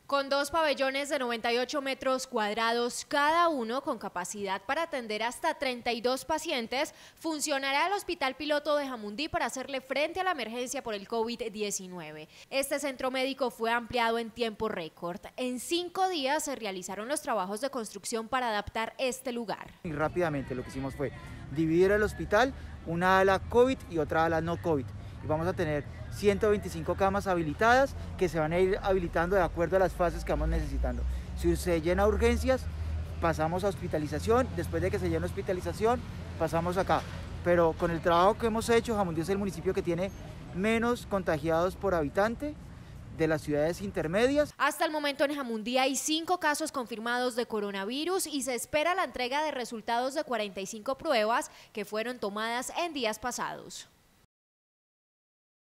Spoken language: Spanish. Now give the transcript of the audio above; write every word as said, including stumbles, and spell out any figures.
Con dos pabellones de noventa y ocho metros cuadrados cada uno, con capacidad para atender hasta treinta y dos pacientes, funcionará el Hospital Piloto de Jamundí para hacerle frente a la emergencia por el COVID diecinueve. Este centro médico fue ampliado en tiempo récord. En cinco días se realizaron los trabajos de construcción para adaptar este lugar. Y rápidamente lo que hicimos fue dividir el hospital, una ala COVID y otra ala no COVID. Y vamos a tener ciento veinticinco camas habilitadas que se van a ir habilitando de acuerdo a las fases que vamos necesitando. Si se llena urgencias, pasamos a hospitalización. Después de que se llene hospitalización, pasamos acá. Pero con el trabajo que hemos hecho, Jamundí es el municipio que tiene menos contagiados por habitante de las ciudades intermedias. Hasta el momento en Jamundí hay cinco casos confirmados de coronavirus y se espera la entrega de resultados de cuarenta y cinco pruebas que fueron tomadas en días pasados.